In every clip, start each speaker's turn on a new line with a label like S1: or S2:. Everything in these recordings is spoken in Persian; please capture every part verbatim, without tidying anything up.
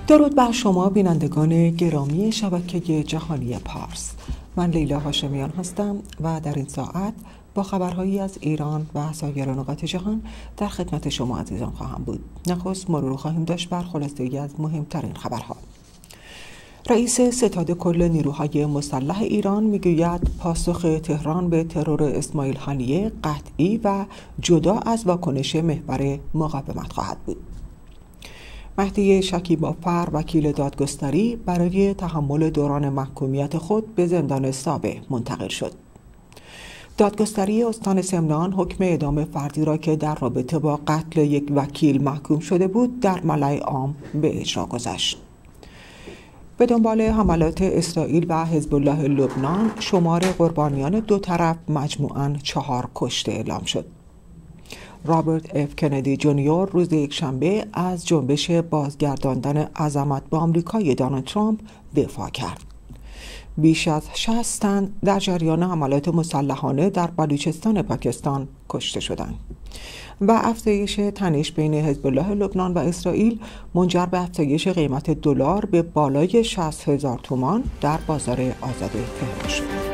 S1: درود بر شما بینندگان گرامی شبکه جهانی پارس. من لیلا هاشمیان هستم و در این ساعت با خبرهایی از ایران و سایر نقاط جهان در خدمت شما عزیزان خواهم بود. نخست مرور خواهیم داشت بر خلاصه‌ای از مهمترین خبرها. رئیس ستاد کل نیروهای مسلح ایران میگوید پاسخ تهران به ترور اسماعیل هانیه قطعی و جدا از واکنش محور مقاومت خواهد بود. مهدی شکیبافر وکیل دادگستری برای تحمل دوران محکومیت خود به زندان سابه منتقل شد. دادگستری استان سمنان حکم اعدام فردی را که در رابطه با قتل یک وکیل محکوم شده بود در ملأ عام به اجرا گذاشت. به دنبال حملات اسرائیل و حزب الله لبنان شمار قربانیان دو طرف مجموعاً چهار کشته اعلام شد. رابرت اف کندی جونیور روز یکشنبه از جنبش بازگرداندن عظمت به آمریکای دونالد ترامپ دفاع کرد. بیش از شصت تن در جریان حملات مسلحانه در بلوچستان پاکستان کشته شدند و افزایش تنش بین حزب الله لبنان و اسرائیل منجر به افزایش قیمت دلار به بالای شصت هزار تومان در بازار آزاد تهران شد.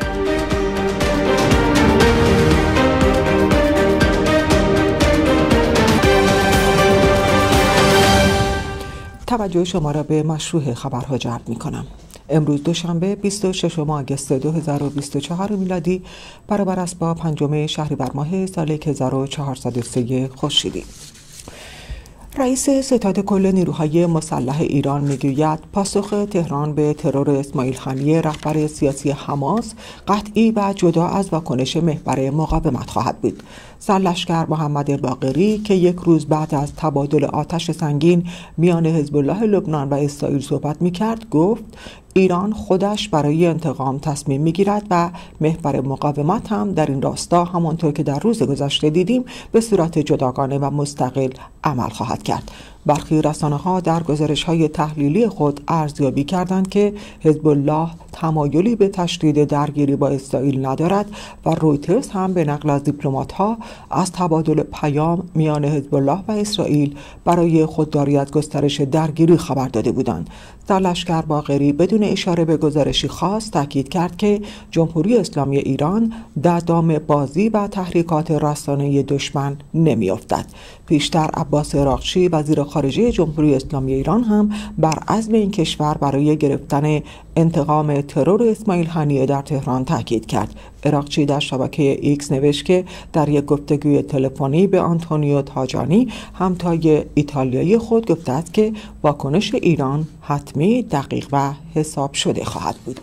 S1: توجه شما را به مشروع خبرها جلب می کنم. امروز دوشنبه بیست و ششم آگوست دو هزار و بیست و چهار میلادی برابر است با پنجم شهریور ماه سال هزار و چهارصد و سه خورشیدی. رئیس ستاد کل نیروهای مسلح ایران میگوید پاسخ تهران به ترور اسماعیل هانیه رهبر سیاسی حماس قطعی و جدا از واکنش محور مقاومت خواهد بود. سرلشکر محمد باقری که یک روز بعد از تبادل آتش سنگین میان حزب الله لبنان و اسرائیل صحبت میکرد گفت ایران خودش برای انتقام تصمیم میگیرد و محور مقاومت هم در این راستا همانطور که در روز گذشته دیدیم به صورت جداگانه و مستقل عمل خواهد کرد. برخی رسانه‌ها در گزارش‌های تحلیلی خود ارزیابی کردند که حزب الله تمایلی به تشدید درگیری با اسرائیل ندارد و رویترز هم به نقل از دیپلمات‌ها از تبادل پیام میان حزب الله و اسرائیل برای خودداری از گسترش درگیری خبر داده بودند. سرلشکر باقری بدون اشاره به گزارشی خاص تاکید کرد که جمهوری اسلامی ایران در دام بازی و تحریکات رسانه‌ای دشمن نمی‌افتد. پیشتر عباس عراقچی وزیر خارجه جمهوری اسلامی ایران هم بر عزم این کشور برای گرفتن انتقام ترور اسماعیل هانیه در تهران تاکید کرد. عراقچی در شبکه ایکس نوشت که در یک گفتگوی تلفنی به آنتونیو تاجانی همتای ایتالیایی خود گفته است که واکنش ایران حتمی، دقیق و حساب شده خواهد بود.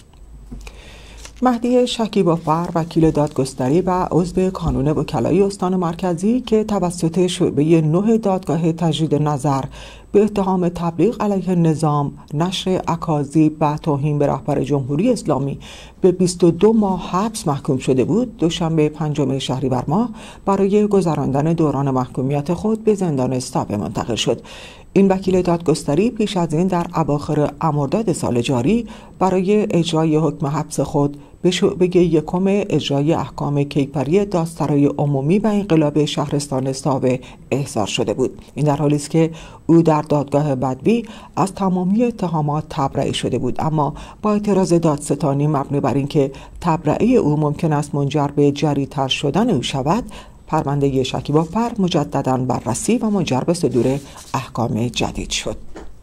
S1: مهدی شکیبافر وکیل دادگستری و عضو کانون وکلای استان مرکزی که توسط شعبه نه دادگاه تجدید نظر به اتهام تبلیغ علیه نظام، نشر اکاذیب و توهین به رهبر جمهوری اسلامی به بیست و دو ماه حبس محکوم شده بود، دوشنبه پنجم شهریور ماه برای گذراندن دوران محکومیت خود به زندان سابه منتقل شد. این وکیل دادگستری پیش از این در اواخر مرداد سال جاری برای اجرای حکم حبس خود به شعبه یکم اجرای احکام کیفری دادسرای عمومی و انقلاب شهرستان ساوه احضار شده بود. این در حالی است که او در دادگاه بدوی از تمامی اتهامات تبرئه شده بود، اما با اعتراض دادستانی مبنی بر اینکه تبرئه او ممکن است منجر به جری‌تر شدن او شود، پرونده شکیبافر مجدداً بررسی و منجر به صدور احکام جدید شد.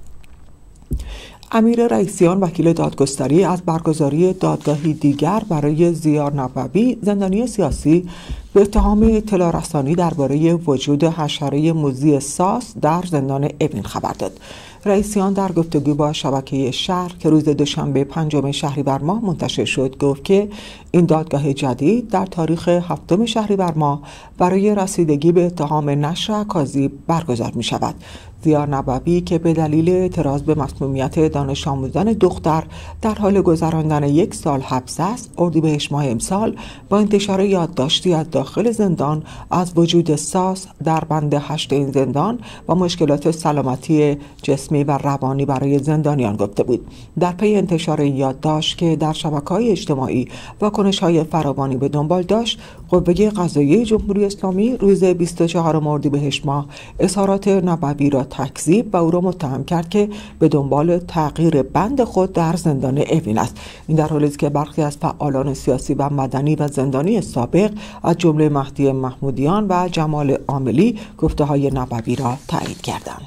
S1: امیر رئیسیان وکیل دادگستری از برگزاری دادگاهی دیگر برای زیار نبوی زندانی سیاسی به اتهام اطلاع رسانی درباره وجود حشره موذی ساس در زندان اوین خبر داد. رئیسیان در گفتگو با شبکه شهر که روز دوشنبه پنجم شهریور ماه منتشر شد گفت که این دادگاه جدید در تاریخ هفتم شهریور ماه برای رسیدگی به اتهام نشر اکاذیب برگزار می شود. زیار نبوی که به دلیل اعتراض به مسمومیت دانش آموزان دختر در حال گذراندن یک سال حبس است، اردیبهشت ماه امسال با انتشار یادداشتی از داخل زندان از وجود ساس در بند هشت این زندان و مشکلات سلامتی جسمی و روانی برای زندانیان گفته بود. در پی انتشار این یادداشت که در شبکه‌های اجتماعی واکنش‌های فراوانی به دنبال داشت، قوه قضاییه جمهوری اسلامی روز بیست و چهارم اردیبهشت ماه اظهارات نبوی را تکذیب و او را متهم کرد که به دنبال تغییر بند خود در زندان اوین است. این در حالی است که برخی از فعالان سیاسی و مدنی و زندانی سابق از جمله مهدی محمودیان و جمال عاملی گفته‌های نبوی را تایید کردند.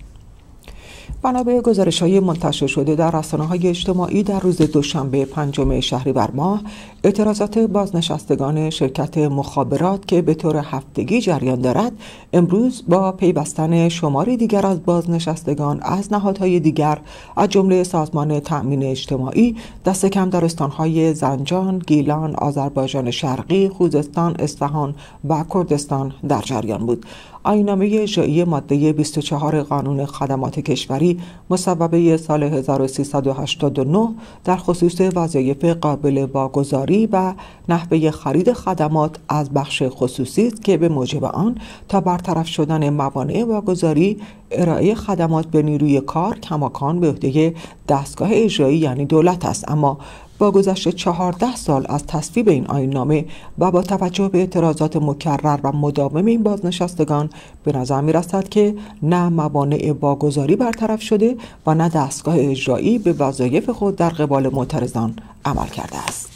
S1: بنا به گزارش‌های منتشر شده در رسانه‌های اجتماعی در روز دوشنبه پنجم شهریور ماه، اعتراضات بازنشستگان شرکت مخابرات که به طور هفتگی جریان دارد، امروز با پیوستن شماری دیگر از بازنشستگان از نهادهای دیگر از جمله سازمان تأمین اجتماعی، دست کم در استان‌های زنجان، گیلان، آذربایجان شرقی، خوزستان، اصفهان و کردستان در جریان بود. آیین‌نامه اجرایی ماده بیست و چهار قانون خدمات کشوری مصوبه سال هزار و سیصد و هشتاد و نه در خصوص وظایف قابل واگذاری و نحوه خرید خدمات از بخش خصوصی است که به موجب آن تا برطرف شدن موانع واگذاری، ارائه خدمات به نیروی کار کماکان به عهده دستگاه اجرایی یعنی دولت است. اما با گذشت چهارده سال از تصویب این آیین‌نامه و با توجه به اعتراضات مکرر و مداوم این بازنشستگان، به نظر می‌رسد که نه موانع واگذاری برطرف شده و نه دستگاه اجرایی به وظایف خود در قبال معترضان عمل کرده است.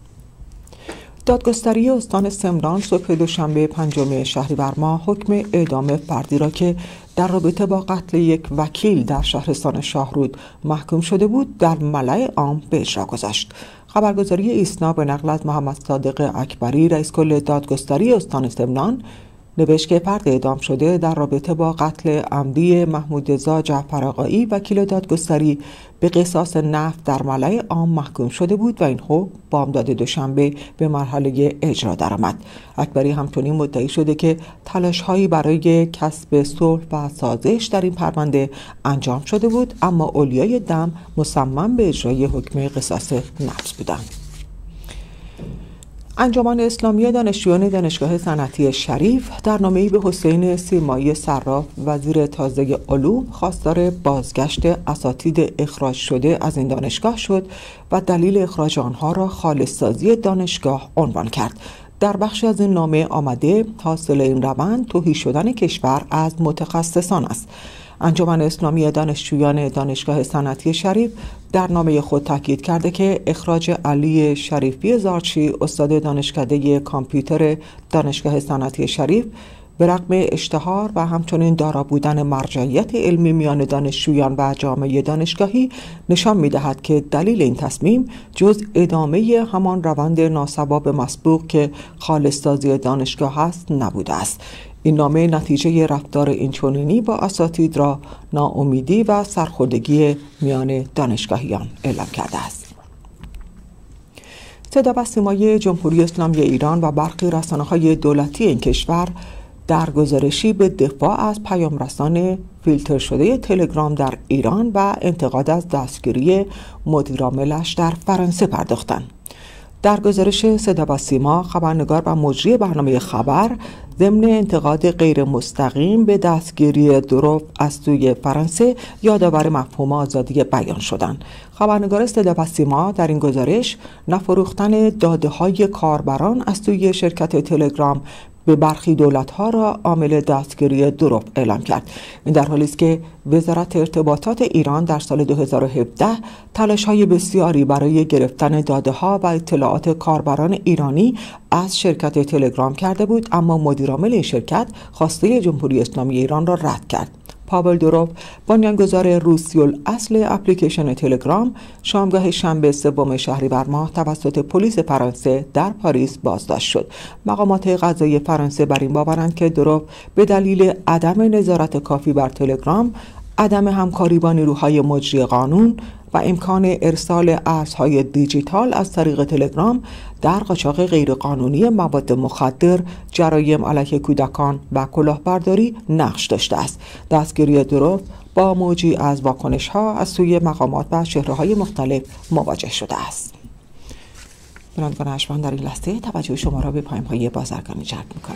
S1: دادگستری استان سمنان صبح دوشنبه پنجم شهریور ماه حکم اعدام فردی را که در رابطه با قتل یک وکیل در شهرستان شاهرود محکوم شده بود در ملأ عام به اجرا گذاشت. خبرگزاری ایسنا به نقل از محمد صادق اکبری، رئیس کل دادگستری استان سمنان، نوشت که فرد اعدام شده در رابطه با قتل عمدی محمود رضا جعفر آقایی وکیل دادگستری به قصاص نفت در ملأ عام محکوم شده بود و این حکم بامداد دوشنبه به مرحله اجرا درآمد. اکبری همچنین مدعی شده که تلاش‌هایی برای کسب صلح و سازش در این پرونده انجام شده بود، اما اولیای دم مصمم به اجرای حکم قصاص نفس بودند. انجمن اسلامی دانشجویان دانشگاه صنعتی شریف در نامه‌ای به حسین سیمایی صراف وزیر تازه علوم خواستار بازگشت اساتید اخراج شده از این دانشگاه شد و دلیل اخراج آنها را خالص‌سازی دانشگاه عنوان کرد. در بخشی از این نامه آمده حاصل این روند تهی شدن کشور از متخصصان است. انجمن اسلامی دانشجویان دانشگاه صنعتی شریف در نامه خود تاکید کرده که اخراج علی شریفی زارچی استاد دانشکده کامپیوتر دانشگاه صنعتی شریف به رغم اشتهار و همچنین دارا بودن مرجعیت علمی میان دانشجویان و جامعه دانشگاهی نشان می‌دهد که دلیل این تصمیم جز ادامه همان روند ناصواب مسبوق که خالص‌سازی دانشگاه است نبوده است. این نامه نتیجه رفتار اینچنینی با اساتید را ناامیدی و سرخوردگی میان دانشگاهیان اعلام کرده است. صدا و سیمای جمهوری اسلامی ایران و برخی رسانه‌های دولتی این کشور در گزارشی به دفاع از پیامرسان فیلتر شده تلگرام در ایران و انتقاد از دستگیری مدیرعاملش در فرانسه پرداختند. در گزارش صدا و سیما، خبرنگار و مجری برنامه خبر ضمن انتقاد غیر مستقیم به دستگیری دروف از سوی فرانسه یادآور مفهوم آزادی بیان شدند. خبرنگار صدا و سیما در این گزارش نفروختن داده‌های کاربران از سوی شرکت تلگرام به برخی دولت‌ها را عامل دستگیری دروف اعلام کرد. این در حالی است که وزارت ارتباطات ایران در سال دو هزار و هفده تلاش‌های بسیاری برای گرفتن داده‌ها و اطلاعات کاربران ایرانی از شرکت تلگرام کرده بود، اما مدیرعامل این شرکت خواسته جمهوری اسلامی ایران را رد کرد. پاول دروف، بنیانگذار روسیول اصل اپلیکیشن تلگرام، شامگاه شنبه سوم شهریور ماه توسط پلیس فرانسه در پاریس بازداشت شد. مقامات قضایی فرانسه بر این باورند که دروف به دلیل عدم نظارت کافی بر تلگرام، عدم همکاری با نیروهای مجری قانون و امکان ارسال ارزهای دیجیتال از طریق تلگرام در قاچاق غیرقانونی مواد مخدر، جرایم علیه کودکان و کلاهبرداری نقش داشته است. دستگیری دروف با موجی از واکنش‌ها از سوی مقامات و چهره‌های مختلف مواجه شده است. شنوندگان ارجمند، در این لحظه توجه شما را به پیام‌های بازرگانی جلب می‌کنم.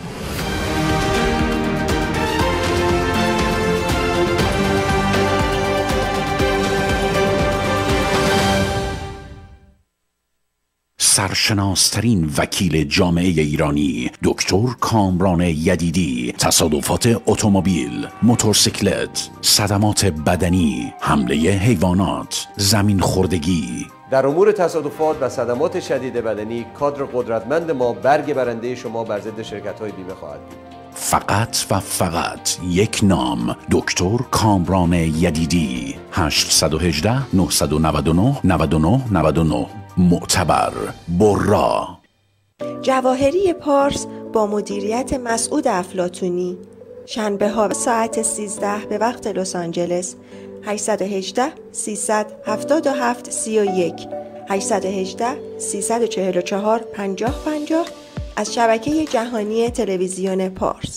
S2: سرشناسترین وکیل جامعه ایرانی دکتر کامران یدیدی، تصادفات اتومبیل، موتورسیکلت، صدمات بدنی، حمله حیوانات، زمین خوردگی.
S3: در امور تصادفات و صدمات شدید بدنی کادر قدرتمند ما برگ برنده شما بر ضد شرکت‌های بیمه خواهد بود.
S2: فقط و فقط یک نام، دکتر کامران یدیدی. هشت یک هشت نه نه نه نه نه نه نه. معتبر، برا.
S4: جواهری پارس با مدیریت مسعود افلاطونی، شنبه ها ساعت سیزده به وقت لس آنجلس. هشت یک هشت سیصد و هفتاد و هفت سی و یک هشت یک هشت سیصد و چهل و چهار پنجاه پنجاه از شبکه جهانی تلویزیون پارس.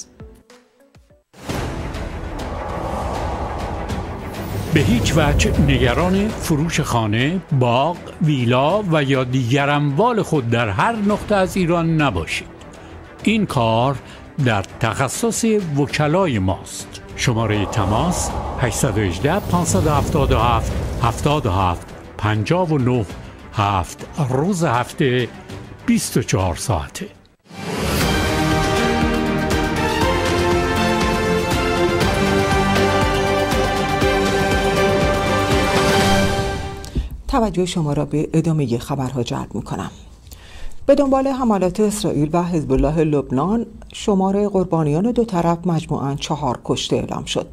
S5: به هیچ وجه نگران فروش خانه، باغ، ویلا و یا دیگر اموال خود در هر نقطه از ایران نباشید. این کار در تخصص وکلای ماست. شماره تماس هشت یک هشت پانصد و هفتاد و هفت هفتاد و هفت پنجاه و نه هفت، روز هفته بیست و چهار ساعته.
S1: توجه شما را به ادامه خبرها جلب می‌کنم. به دنبال حملات اسرائیل و حزب الله لبنان، شمار قربانیان دو طرف مجموعاً چهار کشته اعلام شد.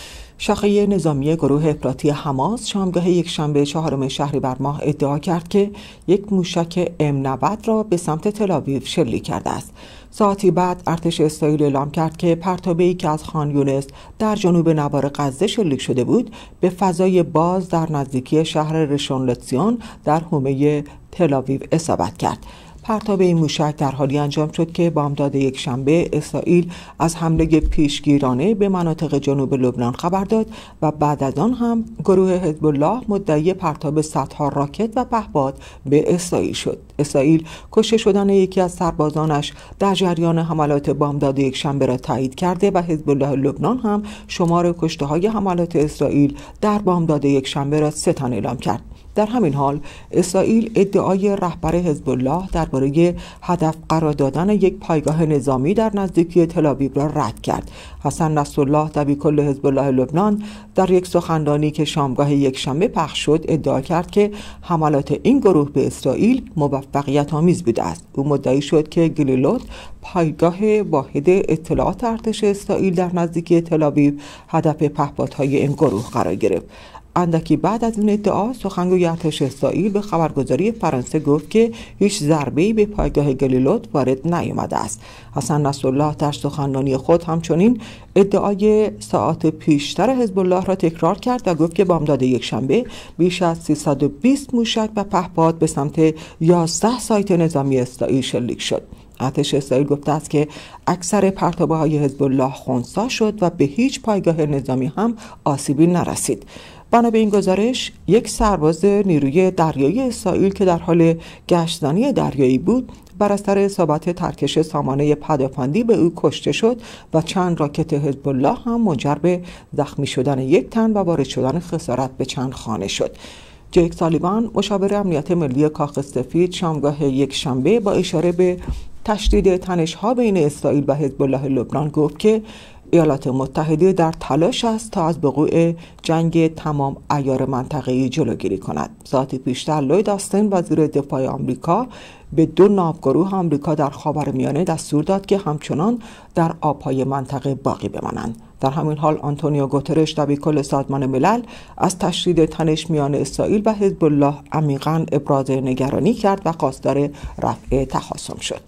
S1: شاخه نظامی گروه افراطی حماس شامگاه یکشنبه چهارم شهریور ماه ادعا کرد که یک موشک ام نود را به سمت تل‌آویو شلیک کرده است. ساعتی بعد ارتش اسرائیل اعلام کرد که پرتابه‌ای که از خان یونس در جنوب نوار غزه شلیک شده بود به فضای باز در نزدیکی شهر رشون لتزیون در حومه تل‌آویو اصابت کرد. پرتاب این موشک در حالی انجام شد که بامداد یک شنبه اسرائیل از حمله پیشگیرانه به مناطق جنوب لبنان خبر داد و بعد از آن هم گروه حزب الله مدعی پرتاب صدها راکت و پهپاد به اسرائیل شد. اسرائیل کشته شدن یکی از سربازانش در جریان حملات بامداد یک شنبه را تایید کرده و حزب الله لبنان هم شمار کشته‌های حملات اسرائیل در بامداد یک شنبه را سه تن اعلام کرد. در همین حال اسرائیل ادعای رهبر حزب الله درباره هدف قرار دادن یک پایگاه نظامی در نزدیکی تل‌آویو را رد کرد. حسن نصرالله دبیرکل حزب الله لبنان در یک سخنرانی که شامگاه یکشنبه پخش شد ادعا کرد که حملات این گروه به اسرائیل موفقیت آمیز بوده است. او مدعی شد که گلیلوت، پایگاه واحد اطلاعات ارتش اسرائیل در نزدیکی تل‌آویو، هدف پهپادهای این گروه قرار گرفت. اندکی بعد از این ادعا سخنگوی ارتش اسرائیل به خبرگزاری فرانسه گفت که هیچ ضربه‌ای به پایگاه گلیلوت وارد نیامده است. حسن نصرالله در سخنرانی خود همچنین ادعای ساعات پیشتر حزب الله را تکرار کرد و گفت که بامداد یکشنبه بیش از سیصد و بیست موشک و پهپاد به سمت یازده سایت نظامی اسرائیل شلیک شد. ارتش اسرائیل گفته است که اکثر پرتابه‌های حزب الله خنثی شد و به هیچ پایگاه نظامی هم آسیبی نرسید. بنا به این گزارش، یک سرباز نیروی دریایی اسرائیل که در حال گشتزنی دریایی بود بر اثر اصابت ترکش سامانه پدافندی به او کشته شد و چند راکت حزب الله هم منجر به زخمی شدن یک تن و وارد شدن خسارت به چند خانه شد. جیک سالیوان، مشاور امنیت ملی کاخ سفید، شامگاه یک شنبه با اشاره به تشدید تنش‌ها بین اسرائیل و حزب الله لبنان گفت که ایالات متحده در تلاش است تا از وقوع جنگ تمام عیار منطقه‌ای جلوگیری کند. ساعتی پیشتر لوید آستین، وزیر دفاع آمریکا، به دو ناوگروه آمریکا در خاورمیانه دستور داد که همچنان در آبهای منطقه باقی بمانند. در همین حال آنتونیو گوترش، دبیرکل سازمان ملل، از تشدید تنش میان اسرائیل و حزب الله عمیقاً ابراز نگرانی کرد و خواستار رفع تخاصم شد.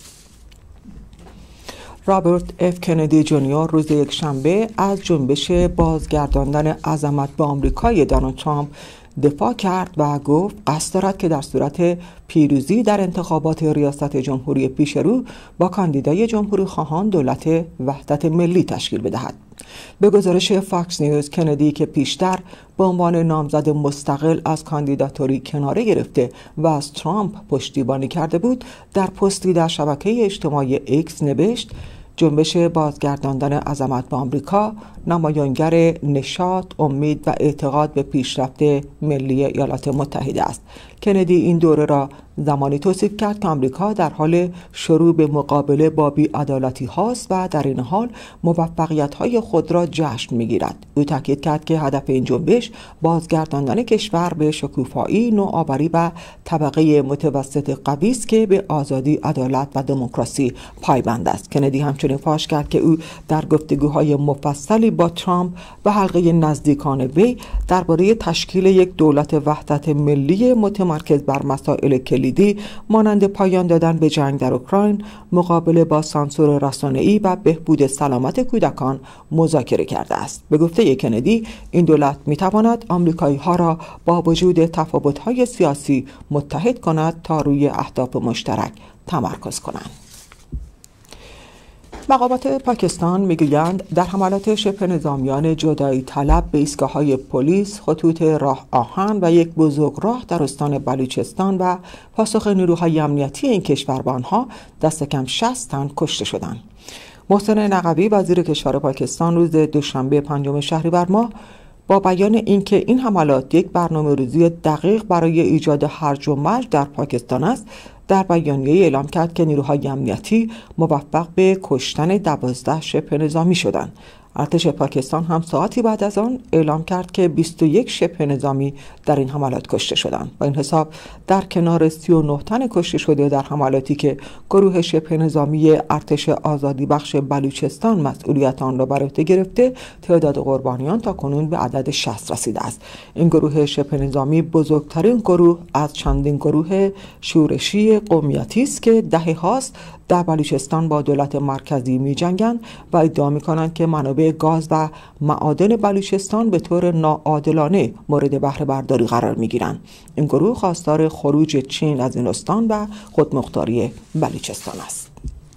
S1: رابرت اف کندی جونیور روز یکشنبه از جنبش بازگرداندن عظمت به آمریکای دونالد ترامپ دفاع کرد و گفت قصد دارد که در صورت پیروزی در انتخابات ریاست جمهوری پیش رو با کاندیدای جمهوری خواهان دولت وحدت ملی تشکیل بدهد. به گزارش فاکس نیوز، کندی که پیشتر به عنوان نامزد مستقل از کاندیداتوری کناره گرفته و از ترامپ پشتیبانی کرده بود، در پستی در شبکه اجتماعی ایکس نوشت جنبش بازگرداندن عظمت به آمریکا نمایانگر نشاط، امید و اعتقاد به پیشرفت ملی ایالات متحده است. کندی این دوره را زمانی توصیف کرد که آمریکا در حال شروع به مقابله با بی‌عدالتی هاست و در این حال موفقیت های خود را جشن میگیرد. او تاکید کرد که هدف این جنبش بازگرداندن کشور به شکوفایی، نوآوری و طبقه متوسط قوی است که به آزادی، عدالت و دموکراسی پایبند است. کندی همچنین فاش کرد که او در گفتگوهای مفصلی با ترامپ و حلقه نزدیکان وی درباره تشکیل یک دولت وحدت ملی متمرکز بر مسائل کلیدی مانند پایان دادن به جنگ در اوکراین، مقابله با سانسور رسانه‌ای و بهبود سلامت کودکان مذاکره کرده است. به گفته کندی، این دولت می‌تواند آمریکایی‌ها را با وجود تفاوت‌های سیاسی متحد کند تا روی اهداف مشترک تمرکز کنند. مقامات پاکستان میگویند در حملات شبه نظامیان جدایی طلب به ایستگاه‌های پلیس، خطوط راه آهن و یک بزرگراه در استان بلوچستان و پاسخ نیروهای امنیتی این کشور به آنها دست کم شصت تن کشته شدند. محسن نقوی وزیر کشور پاکستان روز دوشنبه پنجم شهریور ماه با بیان اینکه این حملات یک برنامه‌ریزی دقیق برای ایجاد هرج و مرج در پاکستان است، در بیانیه اعلام کرد که نیروهای امنیتی موفق به کشتن دوازده شبه نظامی شدند. ارتش پاکستان هم ساعتی بعد از آن اعلام کرد که بیست و یک شبه نظامی در این حملات کشته شدند. با این حساب در کنار سی و نه تن کشته شده در حملاتی که گروه شبه نظامی ارتش آزادی بخش بلوچستان مسئولیت آن را بر عهده گرفته، تعداد قربانیان تا کنون به عدد شصت رسیده است. این گروه شبه نظامی بزرگترین گروه از چندین گروه شورشی قومیتی است که دهه هاست در بلوچستان با دولت مرکزی می جنگند و ادعا می کنند که منابع گاز و معادن بلوچستان به طور ناعادلانه مورد بهره برداری قرار می گیرند. این گروه خواستار خروج چین از این استان و خودمختاری بلوچستان است.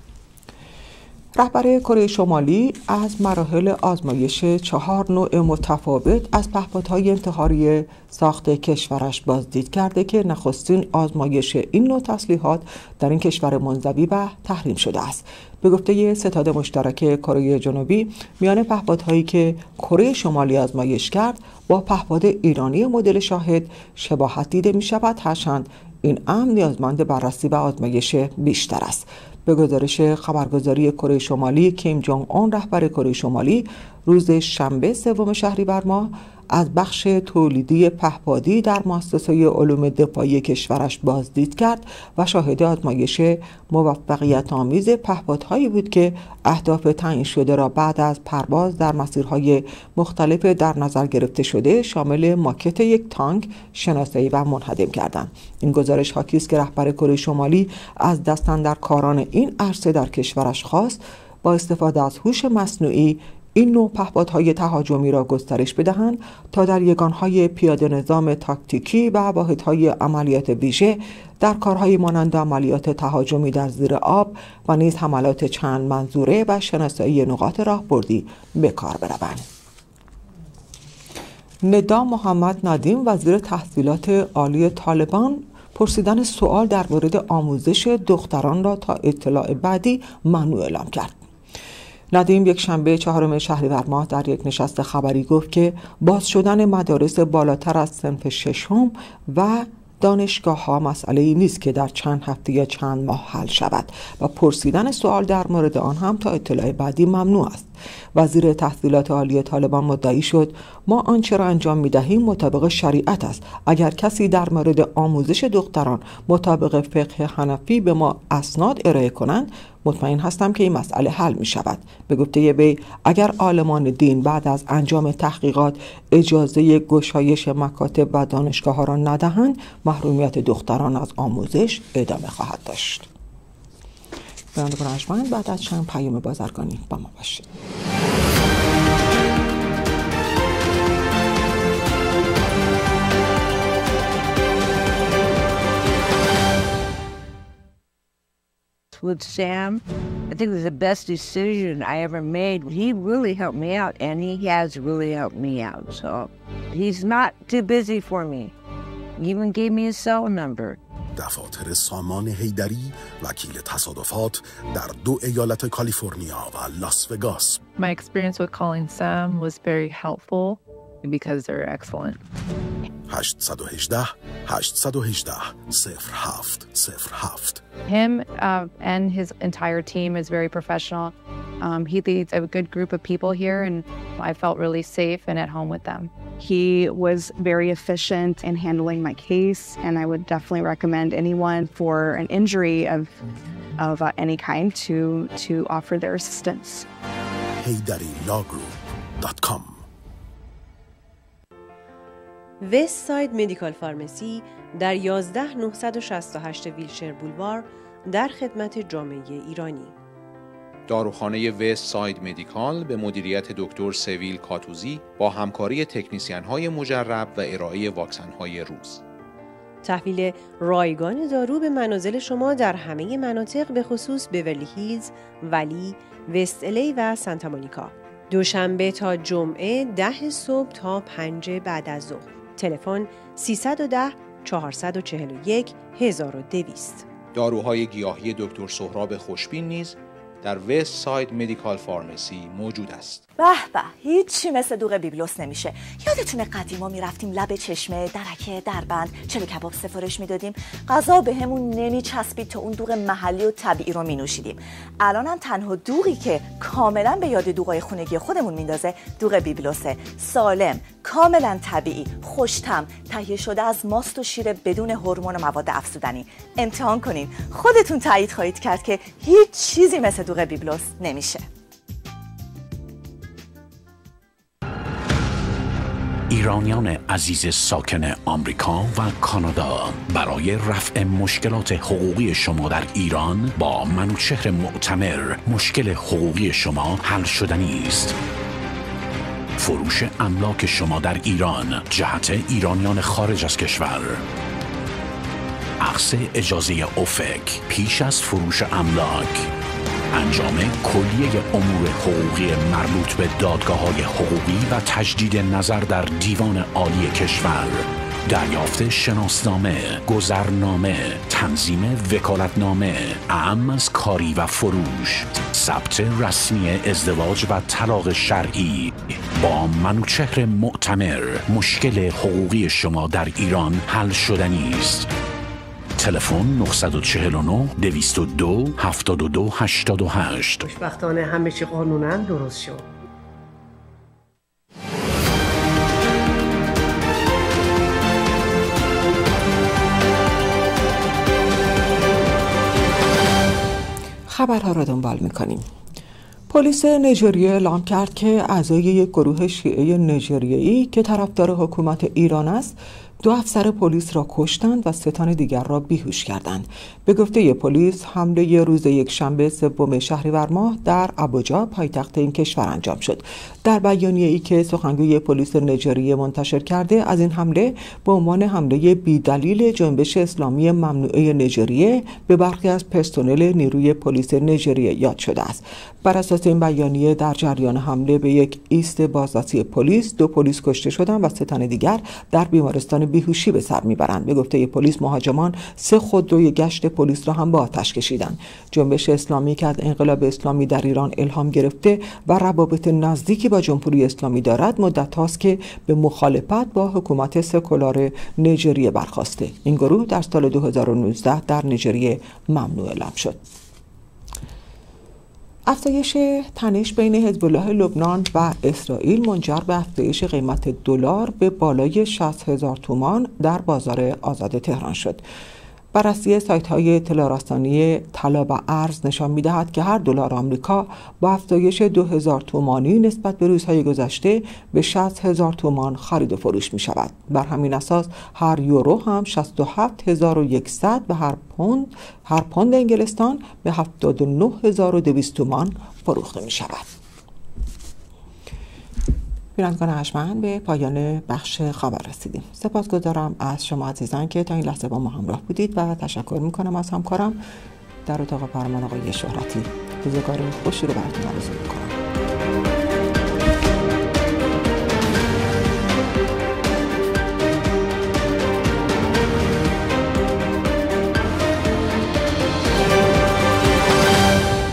S1: رهبر کره شمالی از مراحل آزمایش چهار نوع متفاوت از پهپادهای انتحاری ساخت کشورش بازدید کرده که نخستین آزمایش این نوع تسلیحات در این کشور منزوی و تحریم شده است. به گفته ستاد مشترک کره جنوبی، میان پهپادهایی که کره شمالی آزمایش کرد با پهپاد ایرانی مدل شاهد شباهت دیده می شود، هرچند این امر نیازمند بررسی و آزمایش بیشتر است. به گزارش خبرگزاری کره شمالی، کیم جونگ اون رهبر کره شمالی روز شنبه سوم شهریور ماه از بخش تولیدی پهپادی در مؤسسه علوم دفاعی کشورش بازدید کرد و شاهد آزمایش موفقیت آمیز پهپادهایی بود که اهداف تعیین شده را بعد از پرواز در مسیرهای مختلف در نظر گرفته شده شامل ماکت یک تانک شناسایی و منهدم کردند. این گزارش حاکی است که رهبر کره شمالی از دستاندرکاران این عرصه در کشورش خواست با استفاده از هوش مصنوعی این نوع پهپادهای تهاجمی را گسترش بدهند تا در یگانهای پیاده نظام تاکتیکی و واحدهای عملیات ویژه در کارهای مانند عملیات تهاجمی در زیر آب و نیز حملات چند منظوره و شناسایی نقاط راهبردی به کار بروند. ندا محمد ندیم وزیر تحصیلات عالی طالبان پرسیدن سوال در مورد آموزش دختران را تا اطلاع بعدی ممنوع اعلام کرد. ندیم یک شنبه چهارم شهریور ماه در یک نشست خبری گفت که باز شدن مدارس بالاتر از صنف ششم و دانشگاه ها مسئله‌ای نیست که در چند هفته یا چند ماه حل شود و پرسیدن سوال در مورد آن هم تا اطلاع بعدی ممنوع است. وزیر تحصیلات عالی طالبان مدعی شد ما آنچه را انجام می‌دهیم مطابق شریعت است. اگر کسی در مورد آموزش دختران مطابق فقه حنفی به ما اسناد ارائه کنند، مطمئن هستم که این مسئله حل می شود. به گفته وی اگر عالمان دین بعد از انجام تحقیقات اجازه گشایش مکاتب و دانشگاه ها را ندهند، محرومیت دختران از آموزش ادامه خواهد داشت. بینندگان ارجمند، بعد از چند پیام بازرگانی با ما باشید.
S6: with Sam. I think it was the best decision I ever made. He really helped me out, and he has really helped me out. So he's not too busy for me. He even gave me his cell number.
S7: دفاتر سامان حیدری وکیل تصادفات در دو ایالت کالیفرنیا و لاس وگاس.
S8: My experience with calling Sam was very helpful because they're excellent.
S7: هشت یک هشت هشت یک هشت صفر هفت صفر هفت.
S8: Him uh, and his entire team is very professional. Um, he leads a good group of people here, and I felt really safe and at home with them.
S9: He was very efficient in handling my case, and I would definitely recommend anyone for an injury of of uh, any kind to to offer their assistance.
S7: haydari law group dot com.
S10: وست ساید مدیکال فارمسی در یازده هزار نهصد و شصت و هشت ویلشر بولوار در خدمت جامعه ایرانی.
S11: داروخانه وست ساید مدیکال به مدیریت دکتر سویل کاتوزی با همکاری تکنیسیان‌های مجرب و ارائه واکسن‌های روز.
S10: تحویل رایگان دارو به منازل شما در همه مناطق به خصوص بیورلی هیلز، ولی، وست الی و سانتا مونیکا. دوشنبه تا جمعه ده صبح تا پنج بعد از ظهر. تلفن سیصد و ده چهارصد و چهل و یک هزار و دویست.
S11: داروهای گیاهی دکتر سهراب خوشبین نیز در وست ساید مدیکال فارمسی موجود است.
S12: به به، هیچی مثل دوغ بیبلوس نمیشه. یادتونه قدیما میرفتیم لب چشمه، درکه، دربند، چلو کباب سفارش میدادیم، غذا بهمون نمیچسبید تا اون دوغ محلی و طبیعی رو مینوشیدیم. الانم تنها دوغی که کاملا به یاد دوغای خونگی خودمون میندازه دوغ بیبلوسه. سالم، کاملا طبیعی، خوش‌طعم، تهیه شده از ماست و شیر بدون هورمون و مواد افزودنی. امتحان کنین، خودتون تایید خواهید کرد که هیچ چیزی مثل دوغ بیبلوس نمیشه.
S2: ایرانیان عزیز ساکن آمریکا و کانادا، برای رفع مشکلات حقوقی شما در ایران با منوچهر معتمر مشکل حقوقی شما حل شدنی است. فروش املاک شما در ایران جهت ایرانیان خارج از کشور، اخذ اجازه اوفک پیش از فروش املاک، انجام کلیه امور حقوقی مربوط به دادگاه‌های حقوقی و تجدید نظر در دیوان عالی کشور، دریافت شناسنامه، گذرنامه، تنظیم وکالتنامه، اعم از کاری و فروش، ثبت رسمی ازدواج و طلاق شرعی. با منوچهر معتمر مشکل حقوقی شما در ایران حل شدنی است. تلفن نه چهار نه دویست و دو هفتاد و دو هشتاد و هشت.
S13: خوشبختانه همه چی قانونا درست شد.
S1: خبرها را دنبال می‌کنیم. پلیس نیجریه اعلام کرد که اعضای یک گروه شیعه نیجریه‌ای که طرفدار حکومت ایران است دو افسر پلیس را کشتند و سه تن دیگر را بیهوش کردند. به گفته پلیس حمله روز یکشنبه سوم شهریور ماه در ابوجا پایتخت این کشور انجام شد. در بیانیه‌ای که سخنگوی پلیس نیجریه منتشر کرده، از این حمله به عنوان حمله بی‌دلیل جنبش اسلامی ممنوعه نیجریه به برخی از پرسنل نیروی پلیس نیجریه یاد شده است. بر اساس این بیانیه در جریان حمله به یک ایست بازرسی پلیس دو پلیس کشته شدند و سه تن دیگر در بیمارستان بیهوشی به سر میبرند. به گفته پلیس مهاجمان سه خودروی گشت پلیس را هم با آتش کشیدند. جنبش اسلامی که از انقلاب اسلامی در ایران الهام گرفته و روابط نزدیکی با جمهوری اسلامی دارد، مدت هاست که به مخالفت با حکومت سکولار نیجریه برخاسته. این گروه در سال دو هزار و نوزده در نیجریه ممنوع اعلام شد. افزایش تنش بین حزب الله لبنان و اسرائیل منجر به افزایش قیمت دلار به بالای شصت هزار تومان در بازار آزاد تهران شد. بررسی سایت‌های اطلاع رسانی طلا و ارز نشان می‌دهد که هر دلار آمریکا با افزایش دو هزار تومانی نسبت به روزهای گذشته به شصت هزار تومان خرید و فروش می‌شود. بر همین اساس هر یورو هم شصت و هفت هزار و صد و هر پوند هر پوند انگلستان به هفتاد و نه هزار و دویست تومان فروخته می‌شود. بینندگان ارجمند، به پایان بخش خبر رسیدیم. سپاسگزارم از شما عزیزان که تا این لحظه با ما همراه بودید و تشکر میکنم از همکارم در اتاق فرمان آقای شهرتی. روزگار خوشی رو براتون آرزو می‌کنم.